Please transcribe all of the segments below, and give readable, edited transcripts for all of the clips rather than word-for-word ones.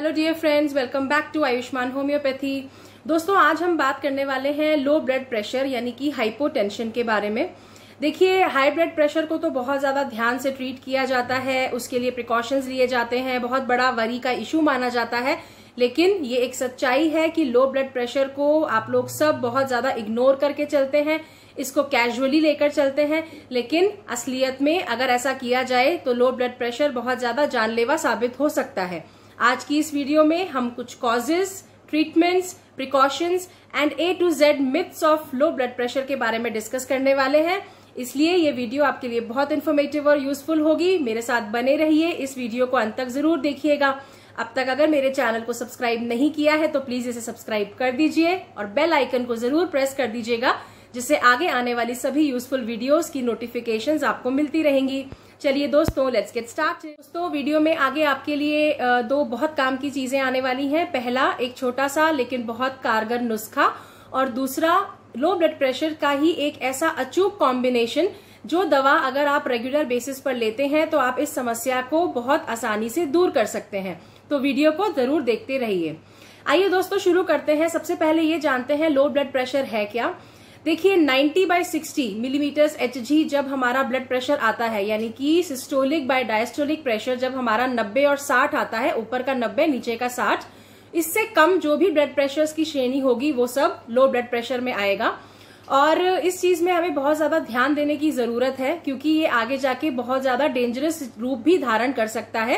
Hello dear friends, welcome back to Ayushman homeopathy. दोस्तों, आज हम बात करने वाले हैं लो ब्लड प्रेशर यानी कि हाइपोटेंशन के बारे में। देखिए, हाई ब्लड प्रेशर को तो बहुत ज्यादा ध्यान से ट्रीट किया जाता है, उसके लिए प्रिकॉशंस लिए जाते हैं, बहुत बड़ा वरी का इशू माना जाता है। लेकिन ये एक सच्चाई है कि लो ब्लड प्रेशर को आप लोग सब बहुत ज्यादा इग्नोर करके चलते हैं, इसको कैजुअली लेकर चलते हैं। लेकिन असलियत में अगर ऐसा किया जाए तो लो ब्लड प्रेशर बहुत ज्यादा जानलेवा साबित हो सकता है। आज की इस वीडियो में हम कुछ causes, treatments, precautions and A to Z myths of low blood pressure के बारे में डिस्कस करने वाले हैं। इसलिए ये वीडियो आपके लिए बहुत इन्फॉर्मेटिव और यूजफुल होगी। मेरे साथ बने रहिए, इस वीडियो को अंत तक जरूर देखिएगा। अब तक अगर मेरे चैनल को सब्सक्राइब नहीं किया है तो प्लीज इसे सब्सक्राइब कर दीजिए और बेल आइकन को जरूर प्रेस कर दीजिएगा, जिससे आगे आने वाली सभी यूजफुल वीडियोस की नोटिफिकेशंस आपको मिलती रहेंगी। चलिए दोस्तों, लेट्स गेट स्टार्ट। दोस्तों, वीडियो में आगे आपके लिए दो बहुत काम की चीजें आने वाली हैं। पहला, एक छोटा सा लेकिन बहुत कारगर नुस्खा, और दूसरा लो ब्लड प्रेशर का ही एक ऐसा अचूक कॉम्बिनेशन जो दवा अगर आप रेगुलर बेसिस पर लेते हैं तो आप इस समस्या को बहुत आसानी से दूर कर सकते हैं। तो वीडियो को जरूर देखते रहिए। आइए दोस्तों, शुरू करते हैं। सबसे पहले ये जानते हैं लो ब्लड प्रेशर है क्या। देखिए, 90/60 मिलीमीटर्स HG जब हमारा ब्लड प्रेशर आता है, यानी कि सिस्टोलिक बाय डायस्टोलिक प्रेशर जब हमारा 90 और 60 आता है, ऊपर का 90 नीचे का 60, इससे कम जो भी ब्लड प्रेशर की श्रेणी होगी वो सब लो ब्लड प्रेशर में आएगा। और इस चीज में हमें बहुत ज्यादा ध्यान देने की जरूरत है, क्योंकि ये आगे जाके बहुत ज्यादा डेंजरस रूप भी धारण कर सकता है।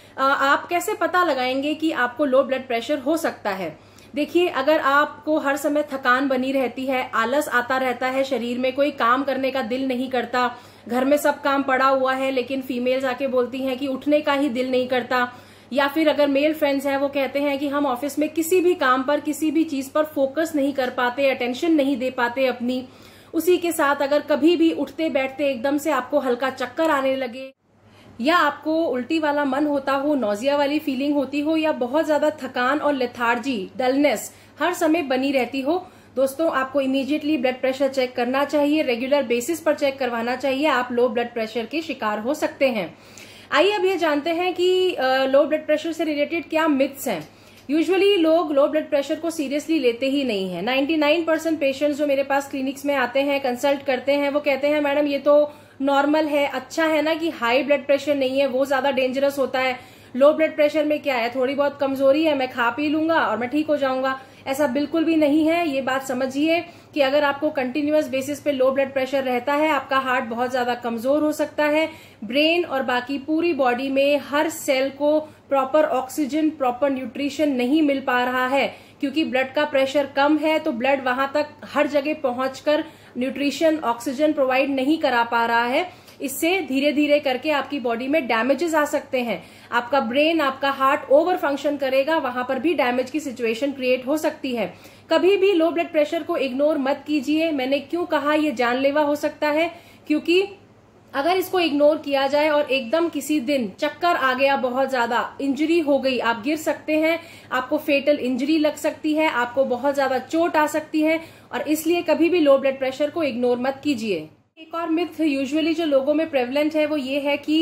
आप कैसे पता लगाएंगे कि आपको लो ब्लड प्रेशर हो सकता है? देखिए, अगर आपको हर समय थकान बनी रहती है, आलस आता रहता है, शरीर में कोई काम करने का दिल नहीं करता, घर में सब काम पड़ा हुआ है लेकिन फीमेल्स आके बोलती हैं कि उठने का ही दिल नहीं करता, या फिर अगर मेल फ्रेंड्स हैं वो कहते हैं कि हम ऑफिस में किसी भी काम पर, किसी भी चीज पर फोकस नहीं कर पाते, अटेंशन नहीं दे पाते अपनी। उसी के साथ अगर कभी भी उठते बैठते एकदम से आपको हल्का चक्कर आने लगे, या आपको उल्टी वाला मन होता हो, नौजिया वाली फीलिंग होती हो, या बहुत ज्यादा थकान और लेथार्जी, डलनेस हर समय बनी रहती हो, दोस्तों आपको इमीडिएटली ब्लड प्रेशर चेक करना चाहिए। रेगुलर बेसिस पर चेक करवाना चाहिए। आप लो ब्लड प्रेशर के शिकार हो सकते हैं। आइए अब ये जानते हैं कि लो ब्लड प्रेशर से रिलेटेड क्या मिथ्स हैं। यूजुअली लोग लो ब्लड प्रेशर को सीरियसली लेते ही नहीं है। 99% पेशेंट्स जो मेरे पास क्लिनिक्स में आते हैं, कंसल्ट करते हैं, वो कहते हैं मैडम ये तो नॉर्मल है, अच्छा है ना कि हाई ब्लड प्रेशर नहीं है, वो ज्यादा डेंजरस होता है। लो ब्लड प्रेशर में क्या है, थोड़ी बहुत कमजोरी है, मैं खा पी लूंगा और मैं ठीक हो जाऊंगा। ऐसा बिल्कुल भी नहीं है। ये बात समझिए कि अगर आपको कंटिन्यूअस बेसिस पे लो ब्लड प्रेशर रहता है, आपका हार्ट बहुत ज्यादा कमजोर हो सकता है। ब्रेन और बाकी पूरी बॉडी में हर सेल को प्रॉपर ऑक्सीजन, प्रॉपर न्यूट्रिशन नहीं मिल पा रहा है, क्योंकि ब्लड का प्रेशर कम है तो ब्लड वहां तक हर जगह पहुंचकर न्यूट्रिशन, ऑक्सीजन प्रोवाइड नहीं करा पा रहा है। इससे धीरे धीरे करके आपकी बॉडी में डैमेजेस आ सकते हैं। आपका ब्रेन, आपका हार्ट ओवर फंक्शन करेगा, वहां पर भी डैमेज की सिचुएशन क्रिएट हो सकती है। कभी भी लो ब्लड प्रेशर को इग्नोर मत कीजिए। मैंने क्यों कहा ये जानलेवा हो सकता है, क्योंकि अगर इसको इग्नोर किया जाए और एकदम किसी दिन चक्कर आ गया, बहुत ज्यादा इंजरी हो गई, आप गिर सकते हैं, आपको फेटल इंजरी लग सकती है, आपको बहुत ज्यादा चोट आ सकती है। और इसलिए कभी भी लो ब्लड प्रेशर को इग्नोर मत कीजिए। एक और मिथ यूजुअली जो लोगों में प्रेवलेंट है वो ये है कि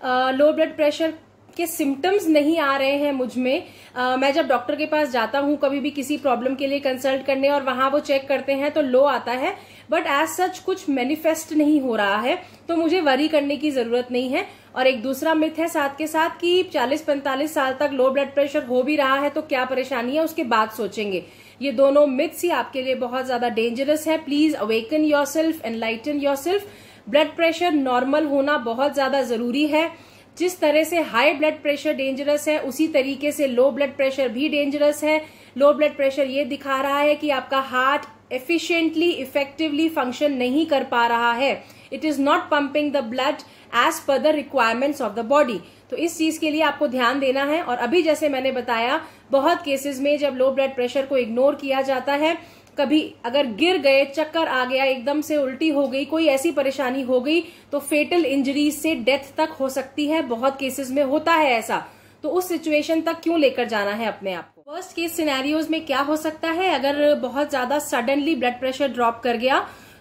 लो ब्लड प्रेशर के सिम्टम्स नहीं आ रहे हैं मुझ में। मैं जब डॉक्टर के पास जाता हूँ कभी भी किसी प्रॉब्लम के लिए कंसल्ट करने, और वहां वो चेक करते हैं तो लो आता है, बट एज सच कुछ मैनिफेस्ट नहीं हो रहा है, तो मुझे वरी करने की जरूरत नहीं है। और एक दूसरा मिथ है साथ के साथ कि 40-45 साल तक लो ब्लड प्रेशर हो भी रहा है तो क्या परेशानी है, उसके बाद सोचेंगे। ये दोनों मिथ्स ही आपके लिए बहुत ज्यादा डेंजरस है। Please awaken yourself, enlighten yourself. Blood pressure normal होना बहुत ज्यादा जरूरी है। जिस तरह से हाई ब्लड प्रेशर डेंजरस है, उसी तरीके से लो ब्लड प्रेशर भी डेंजरस है। लो ब्लड प्रेशर ये दिखा रहा है कि आपका हार्ट एफिशिएंटली, इफेक्टिवली फंक्शन नहीं कर पा रहा है। It is not pumping the blood as per the requirements of the body. तो इस चीज के लिए आपको ध्यान देना है। और अभी जैसे मैंने बताया, बहुत केसेस में जब लो ब्लड प्रेशर को इग्नोर किया जाता है, कभी अगर गिर गए, चक्कर आ गया, एकदम से उल्टी हो गई, कोई ऐसी परेशानी हो गई, तो फेटल इंजरीज से डेथ तक हो सकती है। बहुत केसेस में होता है ऐसा। तो उस सिचुएशन तक क्यों लेकर जाना है अपने आप को। वर्स्ट केस सिनेरियोज में क्या हो सकता है, अगर बहुत ज्यादा सडनली ब्लड प्रेशर ड्रॉप कर गया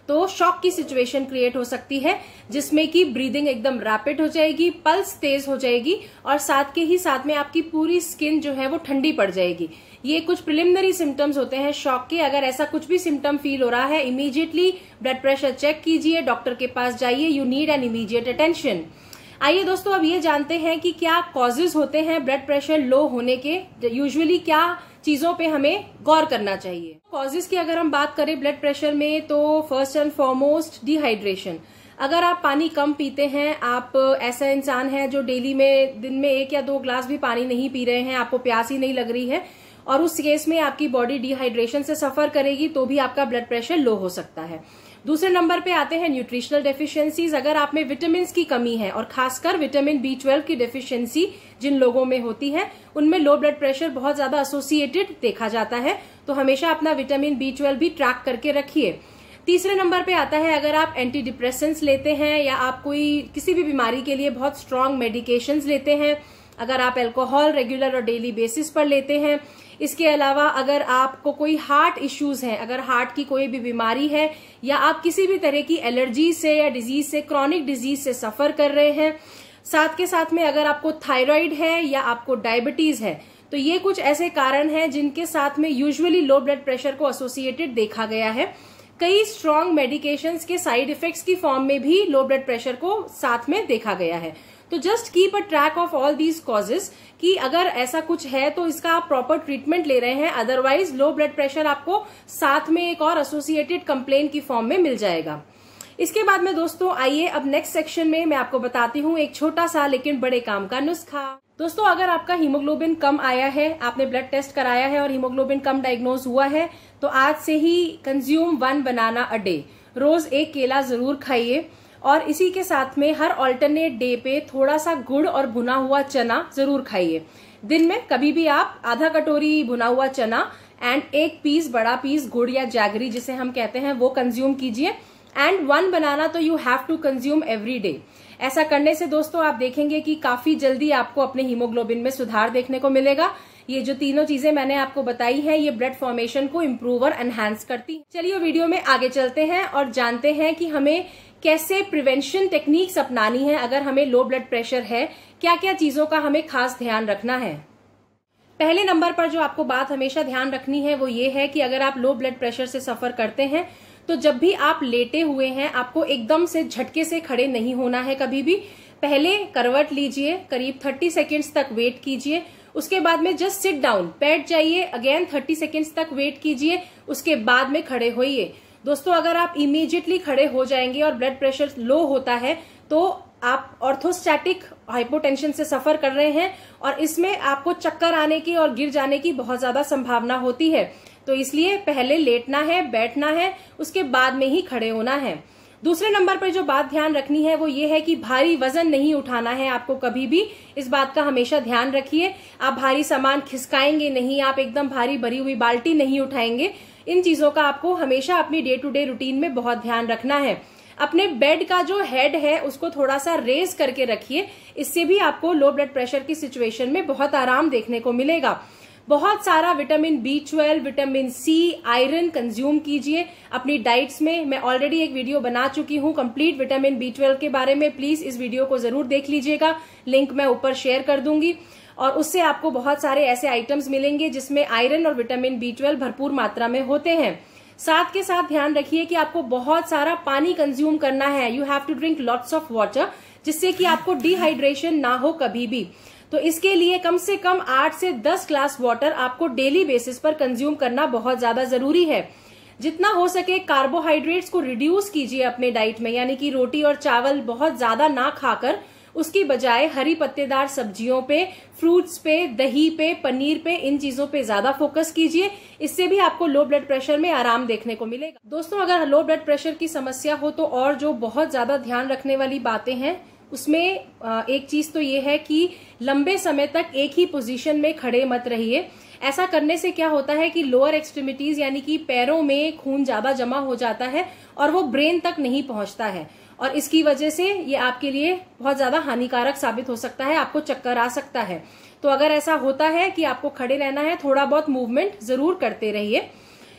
तो शॉक की सिचुएशन क्रिएट हो सकती है, जिसमें कि ब्रीदिंग एकदम रैपिड हो जाएगी, पल्स तेज हो जाएगी और साथ के ही साथ में आपकी पूरी स्किन जो है वो ठंडी पड़ जाएगी। ये कुछ प्रिलिमिनरी सिम्टम्स होते हैं शॉक के। अगर ऐसा कुछ भी सिम्टम फील हो रहा है, इमीडिएटली ब्लड प्रेशर चेक कीजिए, डॉक्टर के पास जाइए। You need an immediate attention. आइए दोस्तों, अब ये जानते हैं कि क्या कॉजेज होते हैं ब्लड प्रेशर लो होने के। यूजुअली क्या चीजों पे हमें गौर करना चाहिए। कॉजेज की अगर हम बात करें ब्लड प्रेशर में, तो फर्स्ट एंड फॉरमोस्ट डिहाइड्रेशन। अगर आप पानी कम पीते हैं, आप ऐसा इंसान है जो डेली में दिन में 1 या 2 ग्लास भी पानी नहीं पी रहे हैं, आपको प्यास ही नहीं लग रही है, और उस केस में आपकी बॉडी डिहाइड्रेशन से सफर करेगी, तो भी आपका ब्लड प्रेशर लो हो सकता है। दूसरे नंबर पे आते हैं न्यूट्रिशनल डेफिशिएंसीज। अगर आप में विटामिन की कमी है और खासकर विटामिन B12 की डेफिशिएंसी जिन लोगों में होती है, उनमें लो ब्लड प्रेशर बहुत ज्यादा एसोसिएटेड देखा जाता है। तो हमेशा अपना विटामिन B12 भी ट्रैक करके रखिए। तीसरे नंबर पे आता है अगर आप एंटी डिप्रेसेंट्स लेते हैं या आप किसी भी बीमारी के लिए बहुत स्ट्रांग मेडिकेशंस लेते हैं, अगर आप अल्कोहल रेगुलर और डेली बेसिस पर लेते हैं, इसके अलावा अगर आपको कोई हार्ट इश्यूज हैं, अगर हार्ट की कोई भी बीमारी है या आप किसी भी तरह की एलर्जी से या डिजीज से, क्रॉनिक डिजीज से सफर कर रहे हैं, साथ के साथ में अगर आपको थायराइड है या आपको डायबिटीज है, तो ये कुछ ऐसे कारण हैं जिनके साथ में यूजुअली लो ब्लड प्रेशर को एसोसिएटेड देखा गया है। कई स्ट्रॉन्ग मेडिकेशंस के साइड इफेक्ट्स की फॉर्म में भी लो ब्लड प्रेशर को साथ में देखा गया है। तो just keep a track of all these causes कि अगर ऐसा कुछ है तो इसका आप प्रॉपर ट्रीटमेंट ले रहे हैं, अदरवाइज लो ब्लड प्रेशर आपको साथ में एक और एसोसिएटेड कंप्लेन की फॉर्म में मिल जाएगा। इसके बाद में दोस्तों आइए अब नेक्स्ट सेक्शन में मैं आपको बताती हूँ एक छोटा सा लेकिन बड़े काम का नुस्खा। दोस्तों, अगर आपका हीमोग्लोबिन कम आया है, आपने ब्लड टेस्ट कराया है और हीमोग्लोबिन कम डायग्नोज हुआ है, तो आज से ही कंज्यूम 1 बनाना अ डे। रोज 1 केला जरूर खाइए और इसी के साथ में हर ऑल्टरनेट डे पे थोड़ा सा गुड़ और भुना हुआ चना जरूर खाइए। दिन में कभी भी आप आधा कटोरी भुना हुआ चना एंड 1 पीस बड़ा पीस गुड़ या जैगरी जिसे हम कहते हैं वो कंज्यूम कीजिए। एंड 1 बनाना तो you have to consume every day. ऐसा करने से दोस्तों आप देखेंगे कि काफी जल्दी आपको अपने हीमोग्लोबिन में सुधार देखने को मिलेगा। ये जो तीनों चीजें मैंने आपको बताई हैं, ये ब्लड फॉर्मेशन को इम्प्रूव और एनहांस करती हैं। चलिए वीडियो में आगे चलते हैं और जानते हैं कि हमें कैसे प्रिवेंशन टेक्निक्स अपनानी है। अगर हमें लो ब्लड प्रेशर है, क्या क्या चीजों का हमें खास ध्यान रखना है। पहले नंबर पर जो आपको बात हमेशा ध्यान रखनी है वो ये है कि अगर आप लो ब्लड प्रेशर से सफर करते हैं, तो जब भी आप लेटे हुए हैं, आपको एकदम से झटके से खड़े नहीं होना है। कभी भी पहले करवट लीजिए, करीब 30 सेकेंड्स तक वेट कीजिए, उसके बाद में जस्ट सिट डाउन, बैठ जाइए, अगेन 30 सेकेंड्स तक वेट कीजिए, उसके बाद में खड़े होइए। दोस्तों, अगर आप इमीडिएटली खड़े हो जाएंगे और ब्लड प्रेशर लो होता है, तो आप ऑर्थोस्टैटिक हाइपोटेंशन से सफर कर रहे हैं और इसमें आपको चक्कर आने की और गिर जाने की बहुत ज्यादा संभावना होती है। तो इसलिए पहले लेटना है, बैठना है, उसके बाद में ही खड़े होना है। दूसरे नंबर पर जो बात ध्यान रखनी है वो ये है कि भारी वजन नहीं उठाना है आपको कभी भी। इस बात का हमेशा ध्यान रखिए। आप भारी सामान खिसकाएंगे नहीं, आप एकदम भारी भरी हुई बाल्टी नहीं उठाएंगे। इन चीजों का आपको हमेशा अपनी डे टू डे रूटीन में बहुत ध्यान रखना है। अपने बेड का जो हेड है उसको थोड़ा सा रेज करके रखिए, इससे भी आपको लो ब्लड प्रेशर की सिचुएशन में बहुत आराम देखने को मिलेगा। बहुत सारा vitamin B12, vitamin C, iron consume कीजिए अपनी डाइट्स में। मैं ऑलरेडी एक वीडियो बना चुकी हूँ कंप्लीट विटामिन B12 के बारे में, प्लीज इस वीडियो को जरूर देख लीजिएगा, लिंक मैं ऊपर शेयर कर दूंगी। और उससे आपको बहुत सारे ऐसे आइटम्स मिलेंगे जिसमें आयरन और विटामिन B12 भरपूर मात्रा में होते हैं। साथ के साथ ध्यान रखिए कि आपको बहुत सारा पानी कंज्यूम करना है। You have to drink lots of water, जिससे कि आपको डिहाइड्रेशन ना हो कभी भी। तो इसके लिए कम से कम 8 से 10 ग्लास वाटर आपको डेली बेसिस पर कंज्यूम करना बहुत ज्यादा जरूरी है। जितना हो सके कार्बोहाइड्रेट्स को रिड्यूस कीजिए अपने डाइट में, यानी कि रोटी और चावल बहुत ज्यादा ना खाकर उसकी बजाय हरी पत्तेदार सब्जियों पे, फ्रूट्स पे, दही पे, पनीर पे, इन चीजों पे ज्यादा फोकस कीजिए। इससे भी आपको लो ब्लड प्रेशर में आराम देखने को मिलेगा। दोस्तों, अगर लो ब्लड प्रेशर की समस्या हो तो और जो बहुत ज्यादा ध्यान रखने वाली बातें हैं उसमें एक चीज तो ये है कि लंबे समय तक एक ही पोजीशन में खड़े मत रहिए। ऐसा करने से क्या होता है कि लोअर एक्सट्रीमिटीज यानी कि पैरों में खून ज्यादा जमा हो जाता है और वो ब्रेन तक नहीं पहुंचता है, और इसकी वजह से ये आपके लिए बहुत ज्यादा हानिकारक साबित हो सकता है, आपको चक्कर आ सकता है। तो अगर ऐसा होता है कि आपको खड़े रहना है, थोड़ा बहुत मूवमेंट जरूर करते रहिए।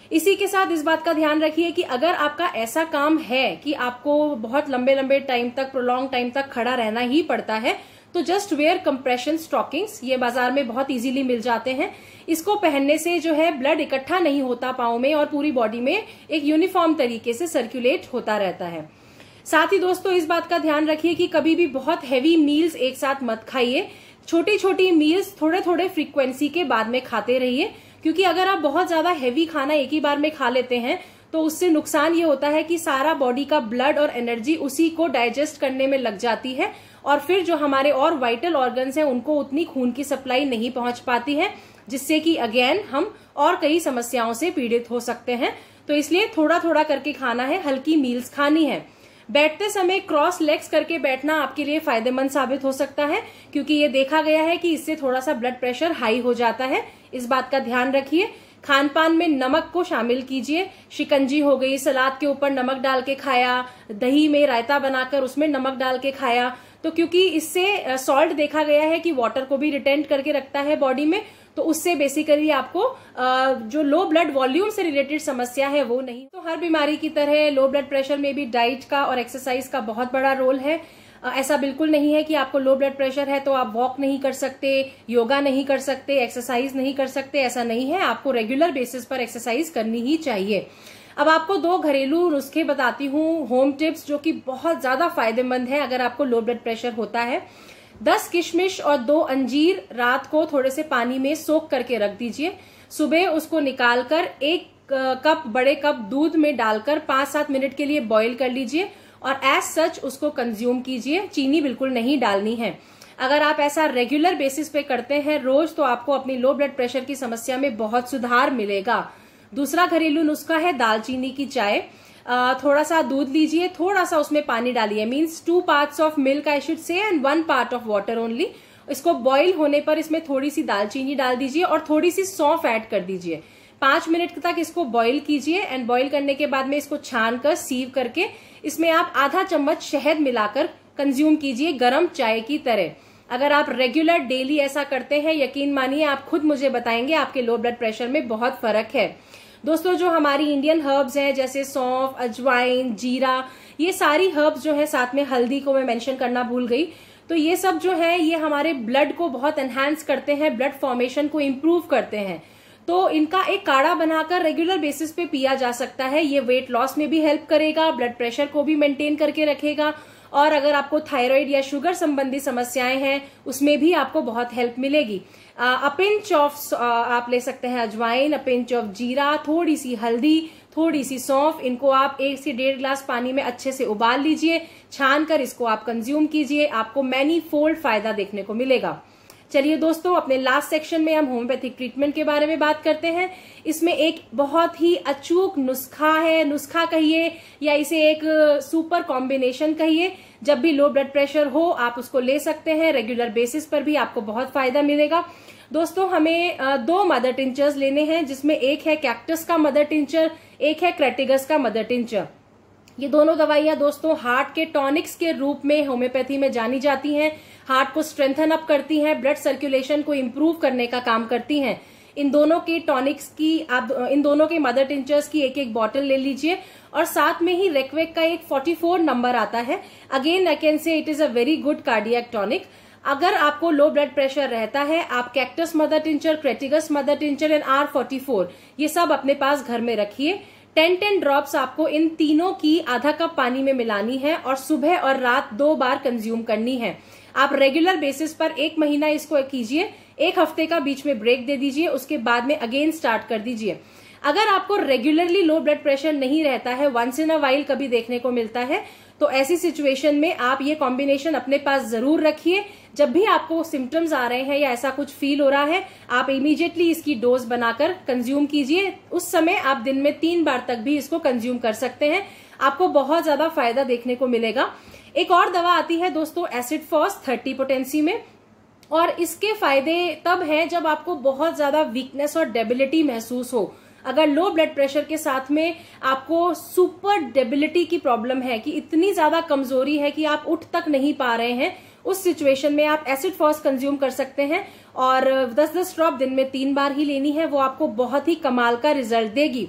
इसी के साथ इस बात का ध्यान रखिए कि अगर आपका ऐसा काम है कि आपको बहुत लंबे लंबे टाइम तक, प्रोलॉन्ग टाइम तक खड़ा रहना ही पड़ता है, तो जस्ट वेयर कंप्रेशन स्टॉकिंग्स, ये बाजार में बहुत इजीली मिल जाते हैं। इसको पहनने से जो है ब्लड इकट्ठा नहीं होता पाँव में और पूरी बॉडी में एक यूनिफॉर्म तरीके से सर्कुलेट होता रहता है। साथ ही दोस्तों इस बात का ध्यान रखिए कि कभी भी बहुत हैवी मील्स एक साथ मत खाइए। छोटी छोटी मील्स थोड़े थोड़े फ्रीक्वेंसी के बाद में खाते रहिए, क्योंकि अगर आप बहुत ज्यादा हैवी खाना एक ही बार में खा लेते हैं तो उससे नुकसान ये होता है कि सारा बॉडी का ब्लड और एनर्जी उसी को डाइजेस्ट करने में लग जाती है और फिर जो हमारे और वाइटल ऑर्गन्स हैं उनको उतनी खून की सप्लाई नहीं पहुंच पाती है, जिससे कि अगेन हम और कई समस्याओं से पीड़ित हो सकते हैं। तो इसलिए थोड़ा थोड़ा करके खाना है, हल्की मील्स खानी है। बैठते समय क्रॉस लेग्स करके बैठना आपके लिए फायदेमंद साबित हो सकता है, क्योंकि ये देखा गया है कि इससे थोड़ा सा ब्लड प्रेशर हाई हो जाता है। इस बात का ध्यान रखिए। खान पान में नमक को शामिल कीजिए। शिकंजी हो गई, सलाद के ऊपर नमक डाल के खाया, दही में रायता बनाकर उसमें नमक डाल के खाया, तो क्योंकि इससे सॉल्ट देखा गया है कि वाटर को भी रिटेंट करके रखता है बॉडी में, तो उससे बेसिकली आपको जो लो ब्लड वॉल्यूम से रिलेटेड समस्या है वो नहीं। तो हर बीमारी की तरह लो ब्लड प्रेशर में भी डाइट का और एक्सरसाइज का बहुत बड़ा रोल है। ऐसा बिल्कुल नहीं है कि आपको लो ब्लड प्रेशर है तो आप वॉक नहीं कर सकते, योगा नहीं कर सकते, एक्सरसाइज नहीं कर सकते, ऐसा नहीं है। आपको रेगुलर बेसिस पर एक्सरसाइज करनी ही चाहिए। अब आपको 2 घरेलू नुस्खे बताती हूँ, होम टिप्स, जो कि बहुत ज्यादा फायदेमंद है अगर आपको लो ब्लड प्रेशर होता है। 10 किशमिश और 2 अंजीर रात को थोड़े से पानी में सोख करके रख दीजिए। सुबह उसको निकालकर 1 कप बड़े कप दूध में डालकर 5-7 मिनट के लिए बॉईल कर लीजिए और एज सच उसको कंज्यूम कीजिए। चीनी बिल्कुल नहीं डालनी है। अगर आप ऐसा रेगुलर बेसिस पे करते हैं रोज, तो आपको अपनी लो ब्लड प्रेशर की समस्या में बहुत सुधार मिलेगा। दूसरा घरेलू नुस्खा है दालचीनी की चाय। थोड़ा सा दूध लीजिए, थोड़ा सा उसमें पानी डालिए, means 2 parts of milk I should say and 1 part of water only. इसको बॉईल होने पर इसमें थोड़ी सी दालचीनी डाल दीजिए और थोड़ी सी सौंफ ऐड कर दीजिए। 5 मिनट तक इसको बॉईल कीजिए एंड बॉईल करने के बाद में इसको छान कर सीव करके इसमें आप आधा चम्मच शहद मिलाकर कंज्यूम कीजिए, गरम चाय की तरह। अगर आप रेगुलर डेली ऐसा करते हैं, यकीन मानिए आप खुद मुझे बताएंगे आपके लो ब्लड प्रेशर में बहुत फर्क है। दोस्तों जो हमारी इंडियन हर्ब्स हैं जैसे सौंफ, अजवाइन, जीरा, ये सारी हर्ब्स जो है, साथ में हल्दी को मैं मेंशन करना भूल गई, तो ये सब जो है ये हमारे ब्लड को बहुत एनहांस करते हैं, ब्लड फॉर्मेशन को इम्प्रूव करते हैं। तो इनका एक काढ़ा बनाकर रेगुलर बेसिस पे पिया जा सकता है। ये वेट लॉस में भी हेल्प करेगा, ब्लड प्रेशर को भी मेंटेन करके रखेगा और अगर आपको थायराइड या शुगर संबंधी समस्याएं हैं उसमें भी आपको बहुत हेल्प मिलेगी। अ पिंच ऑफ आप ले सकते हैं अजवाइन, अ पिंच ऑफ जीरा, थोड़ी सी हल्दी, थोड़ी सी सौंफ, इनको आप 1 से 1.5 गिलास पानी में अच्छे से उबाल लीजिए, छान कर इसको आप कंज्यूम कीजिए, आपको मैनी फोल्ड फायदा देखने को मिलेगा। चलिए दोस्तों, अपने लास्ट सेक्शन में हम होम्योपैथिक ट्रीटमेंट के बारे में बात करते हैं। इसमें एक बहुत ही अचूक नुस्खा है, नुस्खा कहिए या इसे एक सुपर कॉम्बिनेशन कहिए। जब भी लो ब्लड प्रेशर हो आप उसको ले सकते हैं, रेगुलर बेसिस पर भी आपको बहुत फायदा मिलेगा। दोस्तों हमें 2 मदर टिंचर्स लेने हैं, जिसमें एक है कैक्टस का मदर टिंचर, एक है क्रेटिगस का मदर टिंचर। ये दोनों दवाइयां दोस्तों हार्ट के टॉनिक्स के रूप में होम्योपैथी में जानी जाती हैं। हार्ट को स्ट्रेंथन अप करती हैं, ब्लड सर्कुलेशन को इम्प्रूव करने का काम करती हैं। इन दोनों के टॉनिक्स की आप इन दोनों के मदर टिंचर्स की एक बॉटल ले लीजिए और साथ में ही रेक्वेक का एक 44 नंबर आता है। Again I can say it is a very good cardiac tonic. अगर आपको लो ब्लड प्रेशर रहता है, आप cactus mother tincture, crataegus mother tincture and R44 ये सब अपने पास घर में रखिए। 10-10 ड्रॉप्स आपको इन तीनों की आधा कप पानी में मिलानी है और सुबह और रात 2 बार कंज्यूम करनी है। आप रेगुलर बेसिस पर 1 महीना इसको कीजिए, 1 हफ्ते का बीच में ब्रेक दे दीजिए, उसके बाद में अगेन स्टार्ट कर दीजिए। अगर आपको रेगुलरली लो ब्लड प्रेशर नहीं रहता है, वंस इन अ वाइल कभी देखने को मिलता है, तो ऐसी सिचुएशन में आप ये कॉम्बिनेशन अपने पास जरूर रखिए। जब भी आपको सिम्टम्स आ रहे हैं या ऐसा कुछ फील हो रहा है, आप इमीडिएटली इसकी डोज बनाकर कंज्यूम कीजिए। उस समय आप दिन में 3 बार तक भी इसको कंज्यूम कर सकते हैं, आपको बहुत ज्यादा फायदा देखने को मिलेगा। एक और दवा आती है दोस्तों एसिड फॉस 30 पोटेंसी में, और इसके फायदे तब हैं जब आपको बहुत ज्यादा वीकनेस और डेबिलिटी महसूस हो। अगर लो ब्लड प्रेशर के साथ में आपको सुपर डेबिलिटी की प्रॉब्लम है कि इतनी ज्यादा कमजोरी है कि आप उठ तक नहीं पा रहे हैं, उस सिचुएशन में आप एसिड फॉस कंज्यूम कर सकते हैं और 10-10 ड्रॉप दिन में 3 बार ही लेनी है, वो आपको बहुत ही कमाल का रिजल्ट देगी।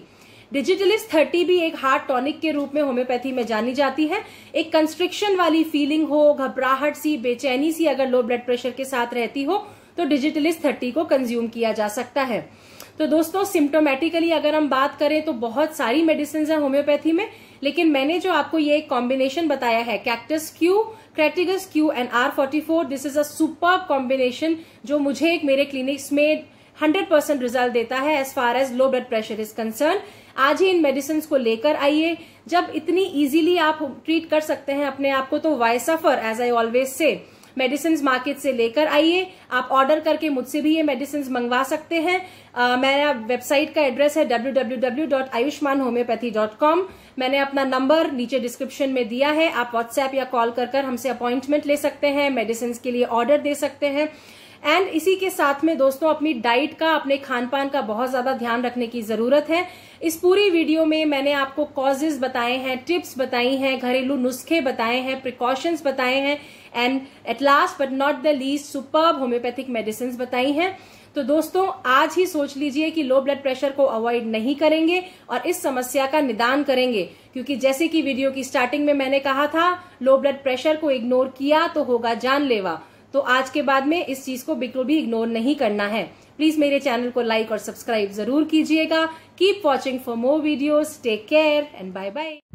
डिजिटलिस्ट 30 भी एक हार्ट टॉनिक के रूप में होम्योपैथी में जानी जाती है। एक कंस्ट्रिक्शन वाली फीलिंग हो, घबराहट सी, बेचैनी सी अगर लो ब्लड प्रेशर के साथ रहती हो तो डिजिटलिस्ट 30 को कंज्यूम किया जा सकता है। तो दोस्तों सिम्टोमेटिकली अगर हम बात करें तो बहुत सारी मेडिसिन है होम्योपैथी में, लेकिन मैंने जो आपको ये एक कॉम्बिनेशन बताया है cactus Q, crataegus Q and R44, this is a superb combination जो मुझे एक मेरे क्लिनिक्स में 100% रिजल्ट देता है as far as low blood pressure is concern. आज ही इन मेडिसिन को लेकर आइए। जब इतनी इजीली आप ट्रीट कर सकते हैं अपने आप को तो why suffer, as I always say. Medicine market से लेकर आइए, आप ऑर्डर करके मुझसे भी ये मेडिसिन मंगवा सकते हैं। मेरा वेबसाइट का एड्रेस है www.ayushmanhomeopathy.com। मैंने अपना नंबर नीचे डिस्क्रिप्शन में दिया है, आप व्हाट्सएप या कॉल कर हमसे अपॉइंटमेंट ले सकते हैं, मेडिसिन के लिए ऑर्डर दे सकते हैं। एंड इसी के साथ में दोस्तों अपनी डाइट का, अपने खान पान का बहुत ज्यादा ध्यान रखने की जरूरत है। इस पूरी वीडियो में मैंने आपको कॉजेज बताए हैं, टिप्स बताई हैं, घरेलू नुस्खे बताए हैं, प्रिकॉशंस बताए हैं and at last but not the least superb homeopathic medicine बताई हैं। तो दोस्तों आज ही सोच लीजिए कि लो ब्लड प्रेशर को अवॉइड नहीं करेंगे और इस समस्या का निदान करेंगे, क्योंकि जैसे कि वीडियो की स्टार्टिंग में मैंने कहा था, लो ब्लड प्रेशर को इग्नोर किया तो होगा जानलेवा। तो आज के बाद में इस चीज को बिल्कुल भी इग्नोर नहीं करना है। प्लीज मेरे चैनल को लाइक और सब्सक्राइब जरूर कीजिएगा। Keep watching for more videos. Take care and bye bye.